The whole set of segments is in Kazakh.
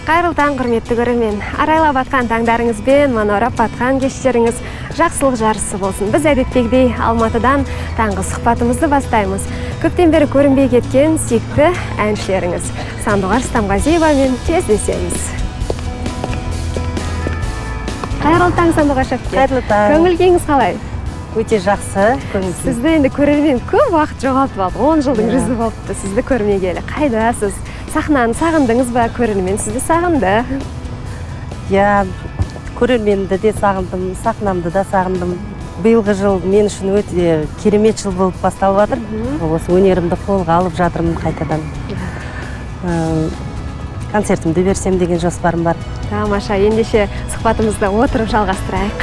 Қайырлы таң, құрметті көрермен. Арайлап атқан таңдарыңызбен манорап атқан кештеріңіз жақсылық жарысы болсын. Біз әдеттегідей Алматыдан таңғы сұхбатымызды бастаймыз. Көптен бері көрінбей кеткен сүйікті әншілеріңіз Сандуғаш Стамғазиевамен кездесеміз. Қайырлы таң, Сандуғаш әпке. Қайырлы таң. Көңіл-күйіңіз қалай? Өте жақсы. Сізді енді көрермен көп уақыт жоғалтып алды. 10 жылдың жүзі болыпты сізді көрмегелі. Қайдасыз? Сахнаны сағындыңыз ба? Көрермен сізді сағынды. Я көрерменді де сағындым, сахнамды да сағындым. Биылғы жыл мен үшін өте керемет жыл болып басталып жатыр. Осы өнерімді қолға алып жатырмын қайтадан. Концертімді берсем деген жоспарым бар. Тамаша, ендеше сұхбатымызды отырып жалғастырайық.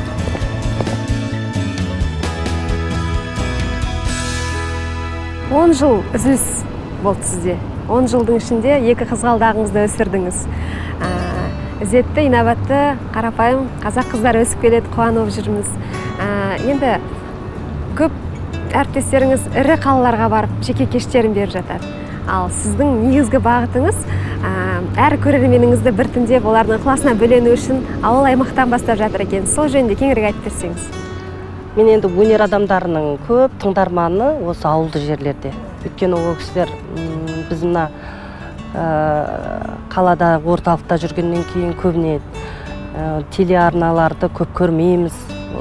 10 жыл үзіліс болды сізде. 10 жылдың ішінде екі қызғалдағыңызды өсірдіңіз. Ізетті, инабатты, қарапайым қазақ қыздар өсіп келеді, қуанып жүрміз. Енді көп әріптестеріңіз ірі қалаларға барып, жеке кештерін беріп жатады. Ал сіздің негізгі бағытыңыз әр көрерменіңізді біртіндеп олардың ықыласына бөлену үшін ауыл аймақтан бастап жатыр екен. Сол жөнінде кеңірек айтып берсеңіз. Мен енді өнер адамдарының көп тыңдарманы осы ауылды жерлерде. Өйткені ол кісілер біз мына қалада орталықта жүргеннен кейін көбіне телеарналарды көп көрмейміз.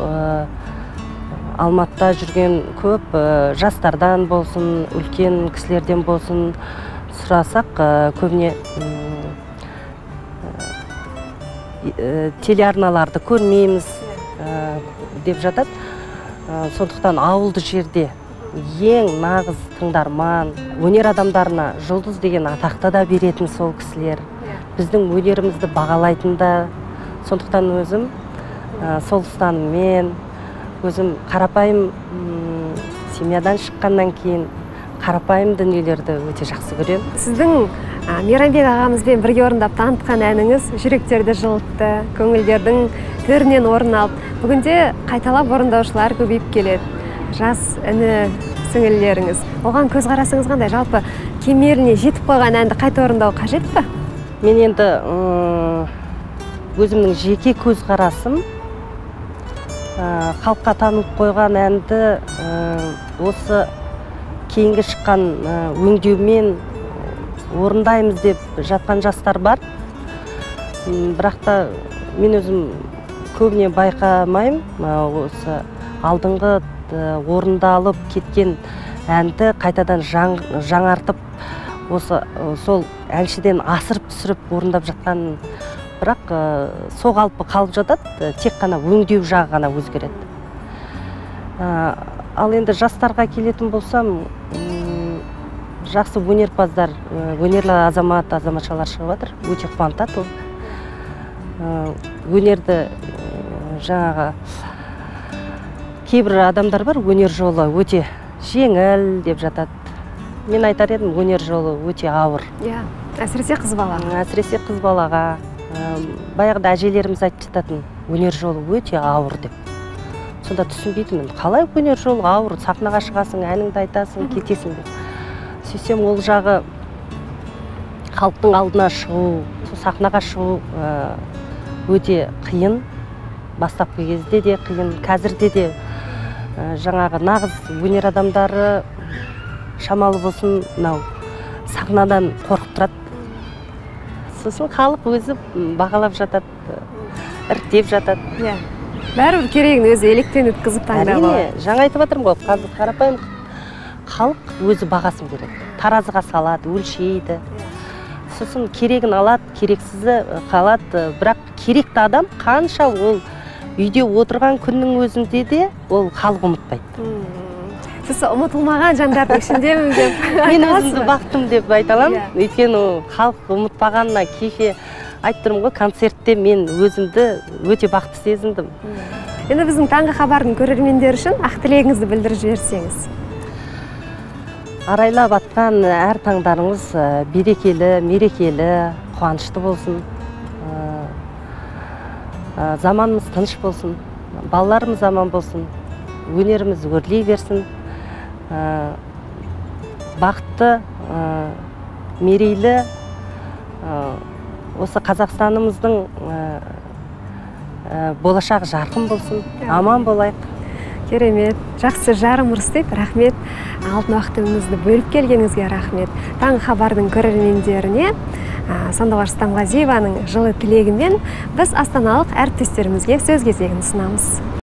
Алматыда жүрген көп жастардан болсын, үлкен кісілерден болсын сұрасақ, көбіне телеарналарды көрмейміз деп жатады. Сондықтан ауылды жерде ең нағыз тыңдарман, өнер адамдарына жұлдыз деген атақты да беретін сол кісілер. Біздің өнерімізді бағалайтын да. Сондықтан өзім сол ұстаныммен, өзім қарапайым семьядан шыққаннан кейін қарапайым дүниелерді өте жақсы көремін. Сіздің Мейрамбек ағамызбен бірге орындап танытқан әніңіз жүректерді жылытты, көңілдердің төрінен орын алып. Бүгінде қайталап орындаушылар көбейіп келеді. Жас іні сіңілілеріңіз. Оған көзқарасыңыз қандай? Жалпы кемеліне жетіп қойған әнді қайта орындау қажет пе? Мен енді өзімнің жеке көзқарасым халыққа танылып қойған әнді осы кейінгі шыққан өңдеумен орындаймыз деп жатқан жастар бар. Бірақ та мен өзім көбіне байқамаймын, осы алдыңғы орындалып кеткен әнді қайтадан жаңартып, сол әншіден асырып түсіріп орындап жатқан, бірақ сол қалпы қалып жатады, тек қана өңдеу жағы ғана өзгереді. Ал енді жастарға келетін болсам, жақсы өнерпаздар, өнерлі азамат, азаматшалар шығып жатыр, өте қуантады ол. Өнерді жаңағы кейбір адамдар бар, өнер жолы өте жеңіл деп жатады. Мен айтар едім, өнер жолы өте ауыр. Әсіресе қыз балаға. Әсіресе қыз балаға. Баяғыда әжелеріміз айтып жататын, өнер жолы өте ауыр деп. Сонда түсінбейтінмін, қалай өнер жолы ауыр, сахнаға шығасың, әніңді айтасың, кетесің деп. Сөйтсем ол жағы халықтың алдына шығу, сахнаға шығу өте қиын. Бастапқы кезде де қиын, қазірде де жаңағы нағыз өнер адамдары шамалы болсын, сахнадан қорқып тұрады. Сосын халық өзі бағалап жатады, іріктеп жатады. Бәрібір керегін өзі електен өткізіп таңдап алады. Әрине, жаңа айтып жатырмын ғой, қазір қарапайым халық өзі бағасын береді. Таразыға салады, өлшейді. Сосын керегін алады, керексізі қалады. Бірақ керекті адам қанша ол үйде отырған күннің өзінде де ол халық ұмытпайды. Сіз ұмытылмаған жандардың ішіндемін деп мен өзімді бақтым деп айта аламын. Өйткені халық ұмытпағанына кеше айтып тұрмын ғой, концертте мен өзімді өте бақытты сезіндім. Енді біздің таңғы хабардың көрермендері үшін ақ тілегіңізді білдіріп жіберсеңіз. Арайлап атқан әр таңдарыңыз берекелі, мерекелі, қуанышты болсын. Заманымыз тыныш болсын, балаларымыз аман болсын, өнеріміз өрлей берсін. Бақытты, мерейлі осы Қазақстанымыздың болашағы жарқын болсын, аман болайық. Керемет. Жақсы жарым Рысбек, рахмет. Алтын уақытыңызды бөліп келгеніңізге рахмет. Таңғы хабардың көрермендеріне Сандуғаш Стамғазиеваның жылы тілегімен біз астаналық әріптестерімізге сөз кезегін ұсынамыз.